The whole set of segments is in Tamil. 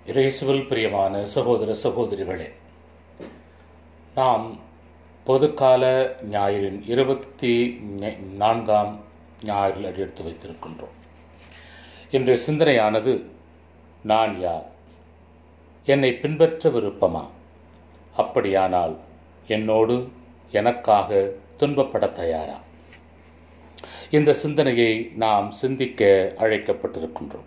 இயேசுவில் பிரியமான சகோதர சகோதரிகளே, நாம் பொதுக்கால ஞாயிறின் 24ஆம் ஞாயிறில் அடியெடுத்து வைத்திருக்கின்றோம். இன்றைய சிந்தனையானது, நான் யார்? என்னை பின்பற்ற விருப்பமா? அப்படியானால் என்னோடு எனக்காக துன்பப்பட தயாரா? இந்த சிந்தனையை நாம் சிந்திக்க அழைக்கப்பட்டிருக்கின்றோம்.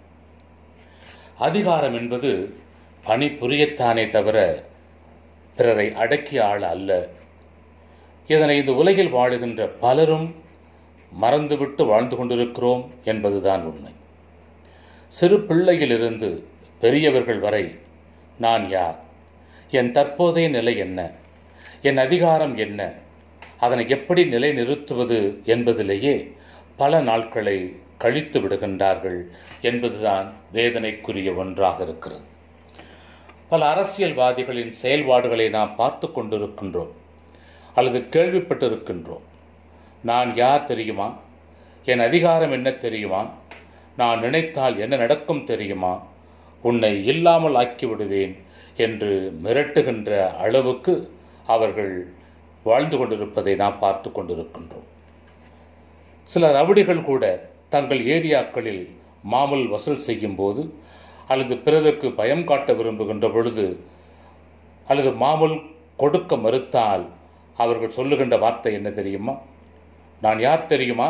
அதிகாரம் என்பது பணி புரியத்தானே தவிர பிறரை அடக்கிய ஆள் அல்ல. இதனை இந்த உலகில் வாழுகின்ற பலரும் மறந்துவிட்டு வாழ்ந்து கொண்டிருக்கிறோம் என்பதுதான் உண்மை. சிறு பிள்ளையிலிருந்து பெரியவர்கள் வரை நான் யார், என் தற்போதைய நிலை என்ன, என் அதிகாரம் என்ன, அதனை எப்படி நிலைநிறுத்துவது என்பதிலேயே பல நாட்களை கழித்து விடுகின்றார்கள் என்பதுதான் வேதனைக்குரிய ஒன்றாக இருக்கிறது. பல அரசியல்வாதிகளின் செயல்பாடுகளை நாம் பார்த்து கொண்டிருக்கின்றோம் அல்லது கேள்விப்பட்டிருக்கின்றோம். நான் யார் தெரியுமா? என் அதிகாரம் என்ன தெரியுமா? நான் நினைத்தால் என்ன நடக்கும் தெரியுமா? உன்னை இல்லாமல் ஆக்கிவிடுவேன் என்று மிரட்டுகின்ற அளவுக்கு அவர்கள் வாழ்ந்து கொண்டிருப்பதை நாம் பார்த்து கொண்டிருக்கின்றோம். சில ரவுடிகள் கூட தங்கள் ஏரியாக்களில் மாமூல் வசூல் செய்யும் போது அல்லது பிறருக்கு பயம் காட்ட விரும்புகின்ற பொழுது அல்லது மாமூல் கொடுக்க மறுத்தால் அவர்கள் சொல்லுகின்ற வார்த்தை என்ன தெரியுமா? நான் யார் தெரியுமா?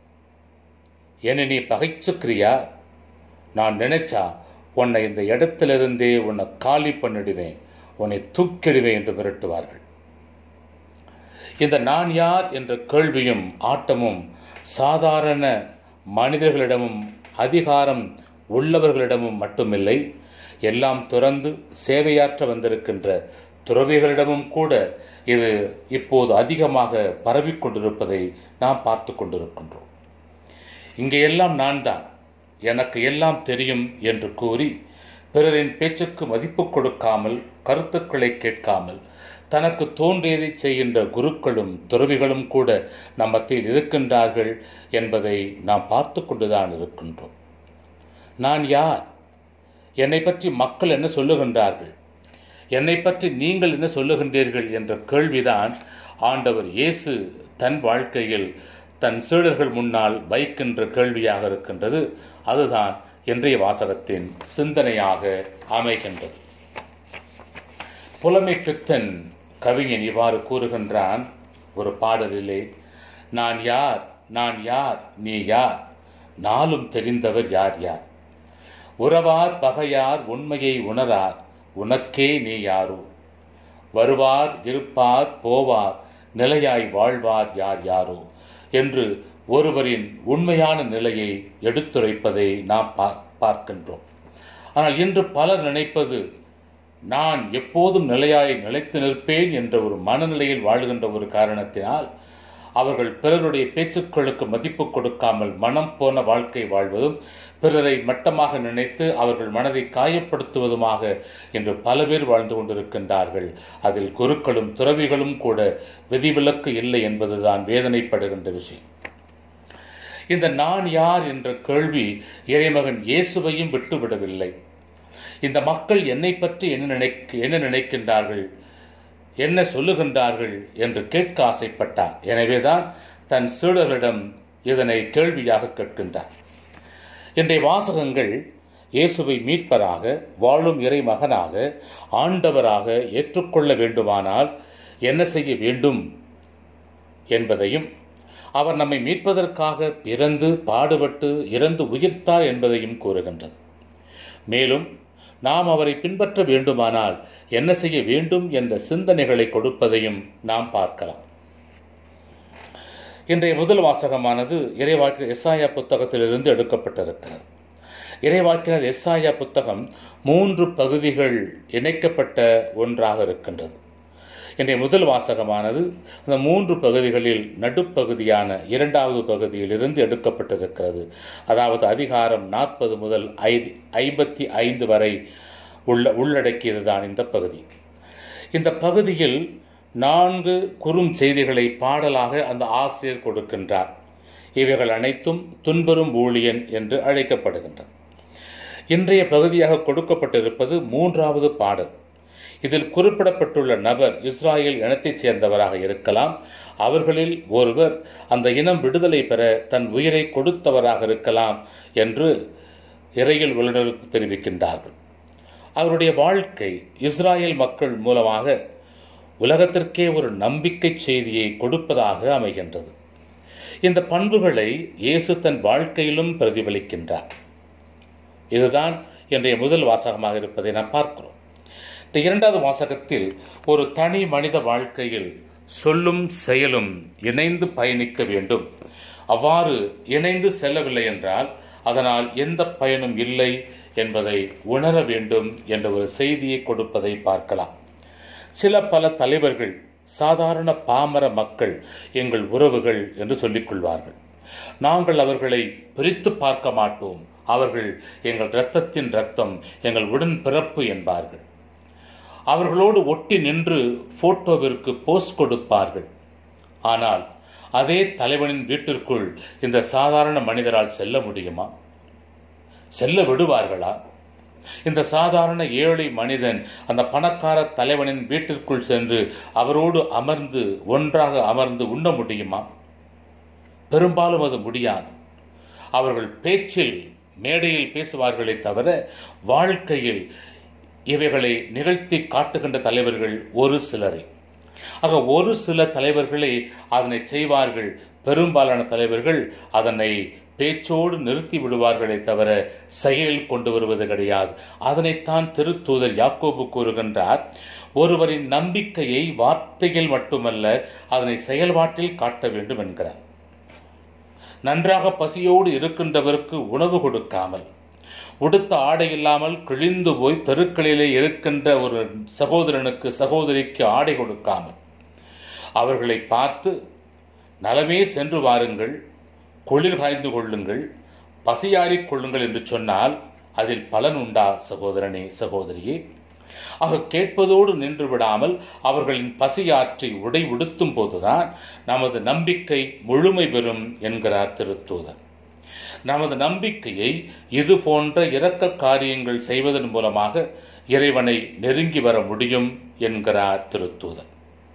என்னை நீ பகைச்சுக்கிறியா? நான் நினைச்சா உன்னை இந்த இடத்திலிருந்தே உன்னை காலி பண்ணிடுவேன், உன்னை தூக்கிடுவேன் என்று மிரட்டுவார்கள். இந்த நான் யார் என்ற கேள்வியும் ஆட்டமும் சாதாரண மனிதர்களிடமும் அதிகாரம் உள்ளவர்களிடமும் மட்டுமில்லை, எல்லாம் துறந்து சேவையாற்ற வந்திருக்கின்ற துறவிகளிடமும் கூட இது இப்போது அதிகமாக பரவிக்கொண்டிருப்பதை நாம் பார்த்து கொண்டிருக்கின்றோம். இங்கே எல்லாம் நான் தான், எனக்கு எல்லாம் தெரியும் என்று கூறி பிறரின் பேச்சுக்கு மதிப்பு கொடுக்காமல், கருத்துக்களை கேட்காமல் தனக்கு தோன்றியதை செய்கின்ற குருக்களும் துறவிகளும் கூட நம் மத்தியில் இருக்கின்றார்கள் என்பதை நாம் பார்த்து கொண்டுதான் இருக்கின்றோம். நான் யார்? என்னை பற்றி மக்கள் என்ன சொல்லுகின்றார்கள்? என்னை பற்றி நீங்கள் என்ன சொல்லுகின்றீர்கள் என்ற கேள்விதான் ஆண்டவர் இயேசு தன் வாழ்க்கையில் தன் சீடர்கள் முன்னால் வைக்கின்ற கேள்வியாக இருக்கின்றது. அதுதான் இன்றைய வாசகத்தின் சிந்தனையாக அமைகின்றது. புலமை பித்தன் கவிஞன் இவ்வாறு கூறுகின்றான் ஒரு பாடலிலே, நான் யார், நான் யார், நீ யார், நாளும் தெரிந்தவர் யார் யார், உறவார் பகையார் உண்மையை உணரார், உனக்கே நீ யாரோ, வருவார் இருப்பார் போவார் நிலையாய் வாழ்வார் யார் யாரோ என்று ஒருவரின் உண்மையான நிலையை எடுத்துரைப்பதை நாம் பார்க்கின்றோம். ஆனால் இன்று பலர் நினைப்பது, நான் எப்போதும் நிலையாய் நிலைத்து நிற்பேன் என்ற ஒரு மனநிலையில் வாழ்கின்ற ஒரு காரணத்தினால் அவர்கள் பிறருடைய பேச்சுக்களுக்கு மதிப்பு கொடுக்காமல் மனம் போன வாழ்க்கை வாழ்வதும், பிறரை மட்டமாக நினைத்து அவர்கள் மனதை காயப்படுத்துவதுமாக என்று பல பேர் வாழ்ந்து கொண்டிருக்கின்றார்கள். அதில் குருக்களும் துறவிகளும் கூட விதிவிலக்கு இல்லை என்பதுதான் வேதனைப்படுகின்ற விஷயம். இந்த நான் யார் என்ற கேள்வி இறைமகன் இயேசுவையும் விட்டுவிடவில்லை. இந்த மக்கள் என்னை பற்றி என்ன நினைக்கின்றார்கள், என்ன சொல்லுகின்றார்கள் என்று கேட்க ஆசைப்பட்டார். எனவேதான் தன் சீடர்களிடம் இதனை கேள்வியாக கேட்கின்றார். இன்றைய வாசகங்கள் இயேசுவை மீட்பராக, வாழும் இறை மகனாக, ஆண்டவராக ஏற்றுக்கொள்ள வேண்டுமானால் என்ன செய்ய வேண்டும் என்பதையும், அவர் நம்மை மீட்பதற்காக பிறந்து பாடுபட்டு இறந்து உயிர்த்தார் என்பதையும் கூறுகின்றது. மேலும் நாம் அவரை பின்பற்ற வேண்டுமானால் என்ன செய்ய வேண்டும் என்ற சிந்தனைகளை கொடுப்பதையும் நாம் பார்க்கலாம். இன்றைய முதல் வாசகமானது இறைவாக்கினர் எஸ்ஐயா புத்தகத்திலிருந்து எடுக்கப்பட்டிருக்கிறது. இறைவாக்கினர் எஸ்ஐயா புத்தகம் 3 பகுதிகள் இணைக்கப்பட்ட ஒன்றாக இருக்கின்றது. இன்றைய முதல் வாசகமானது அந்த 3 பகுதிகளில் நடுப்பகுதியான 2வது பகுதியிலிருந்து எடுக்கப்பட்டிருக்கிறது. அதாவது அதிகாரம் 40 முதல் 55 வரை உள்ளடக்கியதுதான் இந்த பகுதி. இந்த பகுதியில் 4 குறும் செய்திகளை பாடலாக அந்த ஆசிரியர் கொடுக்கின்றார். இவைகள் அனைத்தும் துன்பெறும் ஊழியன் என்று அழைக்கப்படுகின்றது. இன்றைய பகுதியாக கொடுக்கப்பட்டிருப்பது 3வது பாடல். இதில் குறிப்பிடப்பட்டுள்ள நபர் இஸ்ராயேல் இனத்தைச் சேர்ந்தவராக இருக்கலாம். அவர்களில் ஒருவர் அந்த இனம் விடுதலை பெற தன் உயிரை கொடுத்தவராக இருக்கலாம் என்று இறையியல் வல்லுநர்கள் தெரிவிக்கின்றார்கள். அவருடைய வாழ்க்கை இஸ்ராயேல் மக்கள் மூலமாக உலகத்திற்கே ஒரு நம்பிக்கை செய்தியை கொடுப்பதாக அமைகின்றது. இந்த பண்புகளை இயேசு தன் வாழ்க்கையிலும் பிரதிபலிக்கின்றார். இதுதான் இன்றைய முதல் வாசகமாக இருப்பதை நாம் பார்க்கிறோம். இந்த 2வது வாசகத்தில் ஒரு தனி மனித வாழ்க்கையில் சொல்லும் செயலும் இணைந்து பயணிக்க வேண்டும். அவ்வாறு இணைந்து செல்லவில்லை என்றால் அதனால் எந்த பயனும் இல்லை என்பதை உணர வேண்டும் என்ற ஒரு செய்தியை கொடுப்பதை பார்க்கலாம். பல தலைவர்கள் சாதாரண பாமர மக்கள் எங்கள் உறவுகள் என்று சொல்லிக் கொள்வார்கள். நாங்கள் அவர்களை பிரித்து பார்க்க மாட்டோம், அவர்கள் எங்கள் இரத்தத்தின் இரத்தம், எங்கள் உடன் பிறப்பு என்பார்கள். அவர்களோடு ஒட்டி நின்று போட்டோவிற்கு போஸ் கொடுப்பார்கள். ஆனால் அதே தலைவனின் வீட்டிற்குள் இந்த சாதாரண மனிதரால் செல்ல முடியுமா? செல்ல விடுவார்களா? இந்த சாதாரண ஏழை மனிதன் அந்த பணக்கார தலைவனின் வீட்டிற்குள் சென்று அவரோடு ஒன்றாக அமர்ந்து உண்ண முடியுமா? பெரும்பாலும் அது முடியாது. அவர்கள் பேச்சில் மேடையில் பேசுவார்களே தவிர வாழ்க்கையில் இவைகளை நிகழ்த்தி காட்டுகின்ற தலைவர்கள் ஒரு சிலரை. ஆக ஒரு சில தலைவர்களே அதனை செய்வார்கள். பெரும்பாலான தலைவர்கள் அதனை பேச்சோடு நிறுத்தி விடுவார்களே தவிர செயலில் கொண்டு வருவது கிடையாது. அதனைத்தான் திருத்தூதர் யாக்கோபு கூறுகின்றார். ஒருவரின் நம்பிக்கையை வார்த்தையில் மட்டுமல்ல அதனை செயல்பாட்டில் காட்ட வேண்டும் என்கிறார். நன்றாக பசியோடு இருக்கின்றவருக்கு உணவு கொடுக்காமல், உடுத்த ஆடை இல்லாமல் கிழிந்து போய் தெருக்களிலே இருக்கின்ற ஒரு சகோதரனுக்கு சகோதரிக்கு ஆடை கொடுக்காமல் அவர்களை பார்த்து நலமே சென்று வாருங்கள், குளிர் காய்ந்து கொள்ளுங்கள், பசியாறிக் கொள்ளுங்கள் என்று சொன்னால் அதில் பலன் உண்டா சகோதரனே சகோதரியே? ஆக கேட்பதோடு நின்று விடாமல் அவர்களின் பசியாற்றி உடை உடுத்தும் போதுதான் நமது நம்பிக்கை முழுமை பெறும் என்கிறார் திருத்தூதர். நமது நம்பிக்கையை இது போன்ற இரக்க காரியங்கள் செய்வதன் மூலமாக இறைவனை நெருங்கி வர முடியும் என்கிறார் திருத்தூதர்.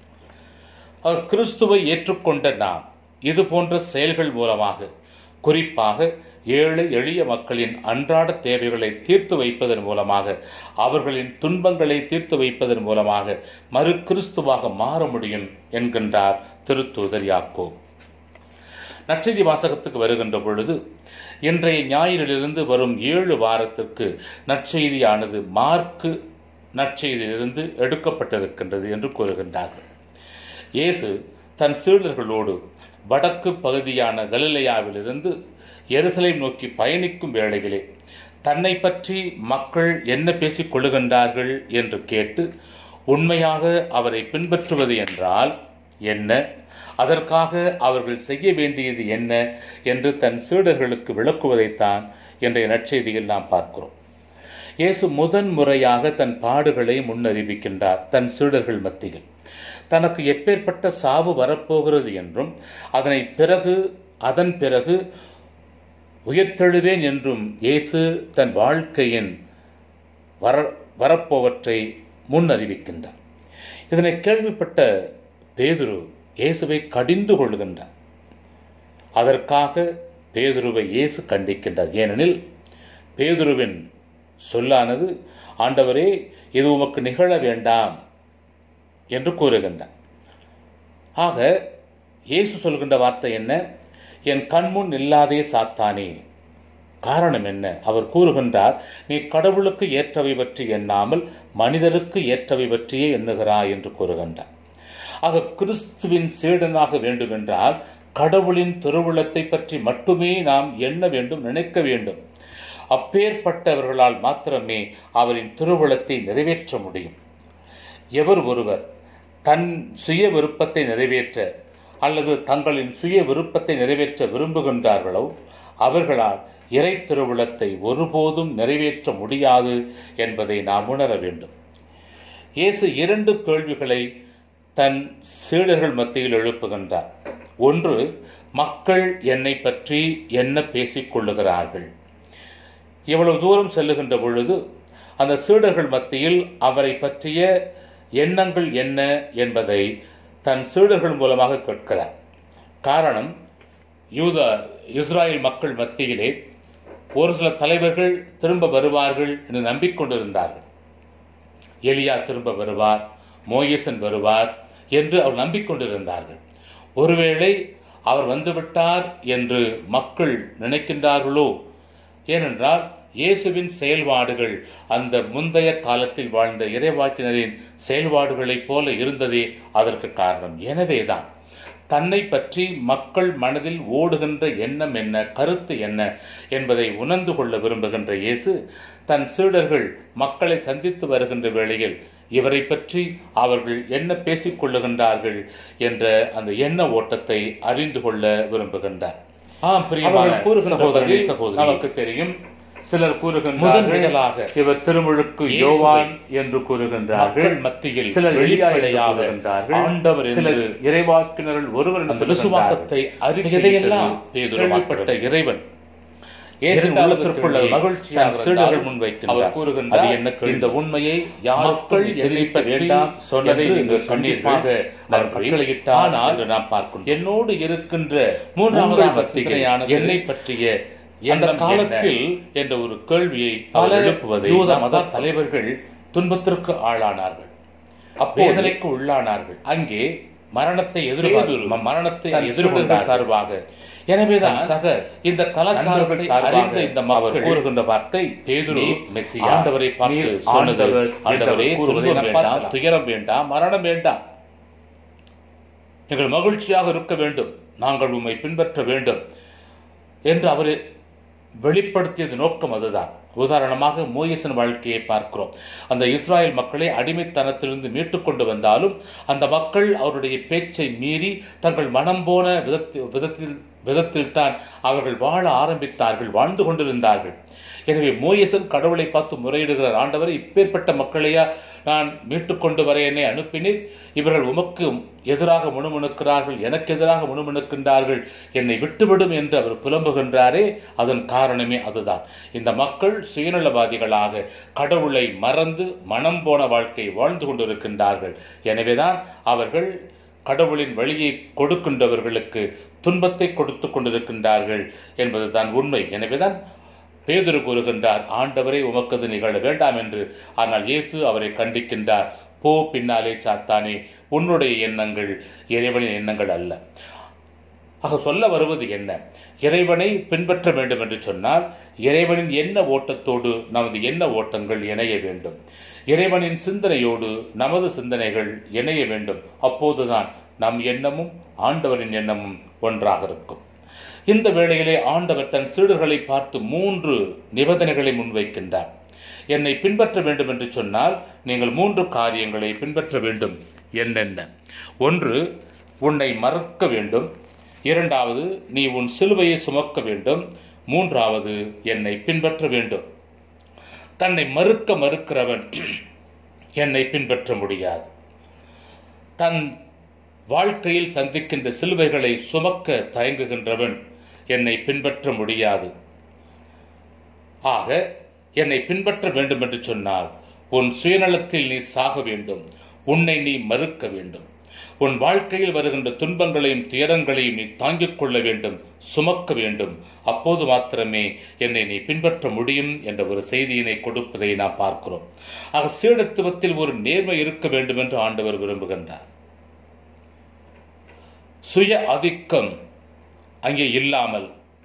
அவர் கிறிஸ்துவை ஏற்றுக்கொண்ட நாம் இது போன்ற செயல்கள் மூலமாக குறிப்பாக ஏழை எளிய மக்களின் அன்றாட தேவைகளை தீர்த்து வைப்பதன் மூலமாக, அவர்களின் துன்பங்களை தீர்த்து வைப்பதன் மூலமாக மறு கிறிஸ்துவாக மாற முடியும் என்கின்றார் திருத்தூதர் யாக்கோபு. நற்செய்தி வாசகத்துக்கு வருகின்ற பொழுது இன்றைய ஞாயிறிலிருந்து வரும் 7 வாரத்திற்கு நற்செய்தியானது மார்க்கு நற்செய்தியிலிருந்து எடுக்கப்பட்டிருக்கின்றது என்று கூறுகின்றார்கள். இயேசு தன் சீடர்களோடு வடக்கு பகுதியான கலிலேயாவிலிருந்து எருசலேம் நோக்கி பயணிக்கும் வேளையிலே தன்னை பற்றி மக்கள் என்ன பேசிக் கொள்ளுகின்றார்கள் என்று கேட்டு உண்மையாக அவரை பின்பற்றுவது என்றால் என்ன, அதற்காக அவர்கள் செய்ய வேண்டியது என்ன என்று தன் சீடர்களுக்கு விளக்குவதைத்தான் இன்றைய நற்செய்தியில் நாம் பார்க்கிறோம். இயேசு முதன்முறையாக தன் பாடுகளை முன்னறிவிக்கின்றார் தன் சீடர்கள் மத்தியில். தனக்கு எப்பேற்பட்ட சாவு வரப்போகிறது என்றும் அதன் பிறகு உயிர்த்தெழுவேன் என்றும் இயேசு தன் வாழ்க்கையின் வரப்போவற்றை முன்னறிவிக்கின்றார். இதனை கேள்விப்பட்ட பேதுரு இயேசுவை கடிந்து கொள்கின்றார். அதற்காக பேதுருவை இயேசு கண்டிக்கின்றார். ஏனெனில் பேதுருவின் சொல்லானது, ஆண்டவரே இது உமக்கு நிகழ வேண்டாம் என்று கூறுகின்றார். ஆக இயேசு சொல்கின்ற வார்த்தை என்ன? என் கண்முன் இல்லாதே சாத்தானே. காரணம் என்ன? அவர் கூறுகின்றார், நீ கடவுளுக்கு ஏற்றவை பற்றி எண்ணாமல் மனிதருக்கு ஏற்றவை பற்றியே எண்ணுகிறாய் என்று கூறுகின்றார். ஆக கிறிஸ்துவின் சீடனாக வேண்டுமென்றால் கடவுளின் திருவுளத்தை பற்றி மட்டுமே நாம் எண்ண வேண்டும், நினைக்க வேண்டும். அப்பேற்பட்டவர்களால் மாத்திரமே அவரின் திருவுளத்தை நிறைவேற்ற முடியும். எவர் ஒருவர் தன் சுய விருப்பத்தை நிறைவேற்ற அல்லது தங்களின் சுய விருப்பத்தை நிறைவேற்ற விரும்புகின்றார்களோ அவர்களால் இறை திருவுளத்தை ஒருபோதும் நிறைவேற்ற முடியாது என்பதை நாம் உணர வேண்டும். இயேசு 2 கேள்விகளை தன் சீடர்கள் மத்தியில் எழுப்புகின்றார். ஒன்று, மக்கள் என்னை பற்றி என்ன பேசிக் கொள்ளுகிறார்கள்? இவ்வளவு தூரம் செல்லுகின்ற பொழுது அந்த சீடர்கள் மத்தியில் அவரை பற்றிய எண்ணங்கள் என்ன என்பதை தன் சீடர்கள் மூலமாக கேட்கிறார். காரணம், இஸ்ராயல் மக்கள் மத்தியிலே ஒரு சில தலைவர்கள் திரும்ப வருவார்கள் என்று நம்பிக்கொண்டிருந்தார்கள். எலியா திரும்ப வருவார், மோசேசன் வருவார் என்று அவர் நம்பிக்கொண்டிருந்தார்கள். ஒருவேளை அவர் வந்துவிட்டார் என்று மக்கள் நினைக்கின்றார்களோ? ஏனென்றால் இயேசுவின் செயல்பாடுகள் அந்த முந்தைய காலத்தில் வாழ்ந்த இறைவாக்கினரின் செயல்பாடுகளைப் போல இருந்ததே அதற்கு காரணம். எனவேதான் தன்னை பற்றி மக்கள் மனதில் ஓடுகின்ற எண்ணம் என்ன, கருத்து என்ன என்பதை உணர்ந்து கொள்ள விரும்புகின்ற இயேசு தன் சீடர்கள் மக்களை சந்தித்து வருகின்ற வேளையில் இவரை பற்றி அவர்கள் என்ன பேசிக் கொள்ளுகின்றார்கள் என்ற அந்த எண்ண ஓட்டத்தை அறிந்து கொள்ள விரும்புகின்றார். நமக்கு தெரியும், சிலர் கூறுகின்றார்கள் இவர் திருமுழுக்கு யோவான் என்று கூறுகின்றார்கள். மத்தியில் சிலர் வெளிப்படையாக ஆண்டவர், சிலர் இறைவாக்கினர்கள் ஒருவர் விசுவாசத்தை அறிக்கையெல்லாம் இறைவன் உள்ளத்திற்குள்ள மகிழ்ச்சியாக சீடர்கள் முன்வைக்கின்றார். கூறுகின்றார், இந்த உண்மையை யாருக்கும் தெரிவிக்க வேண்டாம் சொன்னதை நீங்கள் கண்டிப்பாக கட்டளையிட்டால் நாம் பார்க்கிறோம். என்னோடு இருக்கின்ற மூன்றாவது சிந்தனையான என்னை பற்றிய அந்த காலத்தில் என்ற ஒரு கேள்வியை எழுப்புவதை யூத மத தலைவர்கள் துன்பத்திற்கு ஆளானார்கள், வேதனைக்கு உள்ளானார்கள். அங்கே மரணத்தை எதிர்கொண்ட சார்பாக. எனவேதான் இந்த கலாச்சாரத்தை அறிந்த இந்த மக்கள் கூறுகின்ற வார்த்தை, பேதுரு மெசியா, ஆண்டவரை பார்த்து சொன்னது, ஆண்டவரே வேண்டாம், துயரம் வேண்டாம், மரணம் வேண்டாம், எங்கள் மகிழ்ச்சியாக இருக்க வேண்டும், நாங்கள் உம்மை பின்பற்ற வேண்டும் என்று அவர் வெளிப்படுத்தியது நோக்கம் அதுதான். உதாரணமாக மோசேசன் வாழ்க்கையை பார்க்கிறோம். அந்த இஸ்ராயல் மக்களை அடிமைத்தனத்திலிருந்து மீட்டுக் கொண்டு வந்தாலும் அந்த மக்கள் அவருடைய பேச்சை மீறி தங்கள் மனம் போன விதத்தில் தான் அவர்கள் வாழ ஆரம்பித்தார்கள், வாழ்ந்து கொண்டிருந்தார்கள். எனவே மோசேசன் கடவுளை பார்த்து முறையிடுகிறார், ஆண்டவர், இப்பேற்பட்ட மக்களையா நான் மீட்டுக் கொண்டு வர என்னை அனுப்பினீர்? இவர்கள் உமக்கு எதிராக முணுமுணுக்கிறார்கள், எனக்கு எதிராக முணுமுணுக்கின்றார்கள், என்னை விட்டுவிடும் என்று அவர் புலம்புகின்றாரே. அதன் காரணமே அதுதான். இந்த மக்கள் சுயநலவாதிகளாக கடவுளை மறந்து மனம் போன வாழ்க்கை வாழ்ந்து கொண்டிருக்கின்றார்கள். எனவேதான் அவர்கள் கடவுளின் வழியை கொடுக்கின்றவர்களுக்கு துன்பத்தை கொடுத்து கொண்டிருக்கின்றார்கள் என்பதுதான் உண்மை. எனவேதான் பேதுரு கூறுகின்றார், ஆண்டவரே, உமக்கது நிகழ வேண்டாம் என்று. ஆனால் இயேசு அவரை கண்டிக்கின்றார், போ பின்னாலே சாத்தானே, உன்னுடைய எண்ணங்கள் இறைவனின் எண்ணங்கள் அல்ல. ஆக சொல்ல வருவது என்ன? இறைவனை பின்பற்ற வேண்டும் என்று சொன்னால் இறைவனின் எண்ண ஓட்டத்தோடு நமது எண்ண ஓட்டங்கள் இணைய வேண்டும். இறைவனின் சிந்தனையோடு நமது சிந்தனைகள் இணைய வேண்டும். அப்போதுதான் நம் எண்ணமும் ஆண்டவரின் எண்ணமும் ஒன்றாக இருக்கும். இந்த வேளையிலே ஆண்டவர் தன் சீடர்களை பார்த்து 3 நிபந்தனைகளை முன்வைக்கின்றார். என்னை பின்பற்ற வேண்டும் என்று சொன்னால் நீங்கள் 3 காரியங்களை பின்பற்ற வேண்டும். என்னென்ன? 1, உன்னை மறக்க வேண்டும். 2வது, நீ உன் சிலுவையை சுமக்க வேண்டும். 3வது, என்னை பின்பற்ற வேண்டும். தன்னை மறுக்கிறவன் என்னை பின்பற்ற முடியாது. தன் வாழ்க்கையில் சந்திக்கின்ற சிலுவைகளை சுமக்க தயங்குகின்றவன் என்னை பின்பற்ற முடியாது. ஆக என்னை பின்பற்ற வேண்டும் என்று சொன்னால் உன் சுயநலத்தில் நீ சாக வேண்டும், உன்னை நீ மறுக்க வேண்டும், உன் வாழ்க்கையில் வருகின்ற துன்பங்களையும் துயரங்களையும் நீ தாங்கிக் கொள்ள வேண்டும், சுமக்க வேண்டும். அப்போது மாத்திரமே என்னை நீ பின்பற்ற முடியும் என்ற ஒரு செய்தியினை கொடுப்பதை நாம் பார்க்கிறோம். ஆக சீடத்துவத்தில் ஒரு நேர்மை இருக்க வேண்டும் என்று ஆண்டவர் விரும்புகின்றார். சுய ஆதிக்கம் அங்கே இல்லாமல்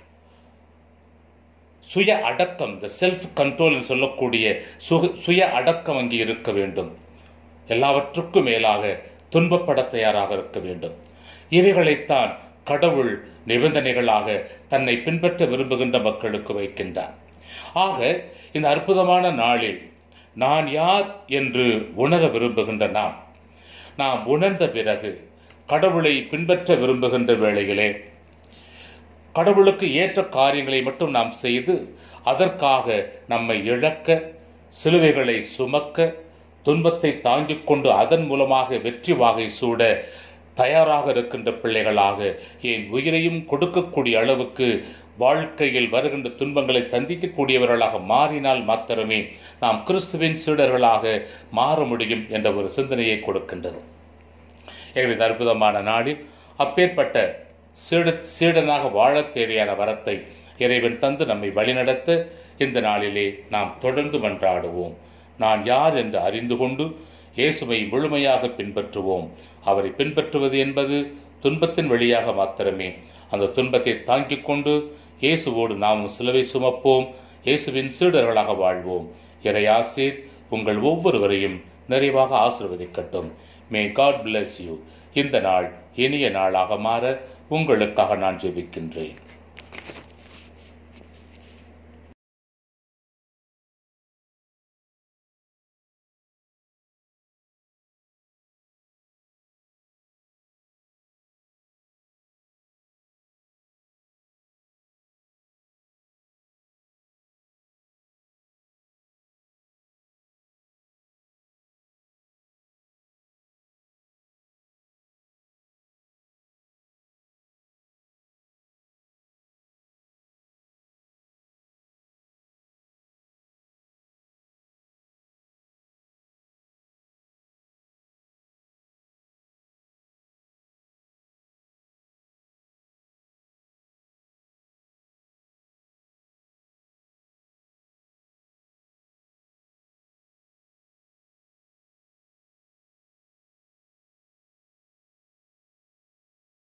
சுய அடக்கம், த செல்ஃப் கண்ட்ரோல் சொல்லக்கூடிய சுய அடக்கம் அங்கே இருக்க வேண்டும். எல்லாவற்றுக்கும் மேலாக துன்பப்பட தயாராக இருக்க வேண்டும். இவைகளைத்தான் கடவுள் நிபந்தனைகளாக தன்னை பின்பற்ற விரும்புகின்ற மக்களுக்கு வைக்கின்றார். ஆக இந்த அற்புதமான நாளில் நான் யார் என்று உணர விரும்புகின்ற நாம் உணர்ந்த பிறகு கடவுளை பின்பற்ற விரும்புகின்ற வேளையிலே கடவுளுக்கு ஏற்ற காரியங்களை மட்டும் நாம் செய்து அதற்காக நம்மை இழக்க, சிலுவைகளை சுமக்க, துன்பத்தை தாங்கிக் கொண்டு அதன் மூலமாக வெற்றி வாகை சூட தயாராக இருக்கின்ற பிள்ளைகளாக, என் உயிரையும் கொடுக்கக்கூடிய அளவுக்கு வாழ்க்கையில் வருகின்ற துன்பங்களை சந்திக்கக்கூடியவர்களாக மாறினால் மாத்திரமே நாம் கிறிஸ்துவின் சீடர்களாக மாற முடியும் என்ற ஒரு சிந்தனையை கொடுக்கின்றது. எனவே இந்த அற்புதமான நாளில் அப்பேற்பட்ட சீடனாக வாழ தேவையான வரத்தை இறைவன் தந்து நம்மை வழிநடத்த இந்த நாளிலே நாம் தொடர்ந்து மன்றாடுவோம். நான் யார் என்று அறிந்து கொண்டு இயேசுவை முழுமையாக பின்பற்றுவோம். அவரை பின்பற்றுவது என்பது துன்பத்தின் வழியாக மாத்திரமே. அந்த துன்பத்தை தாங்கிக் கொண்டு இயேசுவோடு நாமும் சிலுவை சுமப்போம். இயேசுவின் சீடர்களாக வாழ்வோம். இறையாசீர் உங்கள் ஒவ்வொருவரையும் நிறைவாக ஆசீர்வதிக்கட்டும். May God bless you. இந்த நாள் இனிய நாளாக மாற உங்களுக்காக நான் ஜெபிக்கின்றேன்.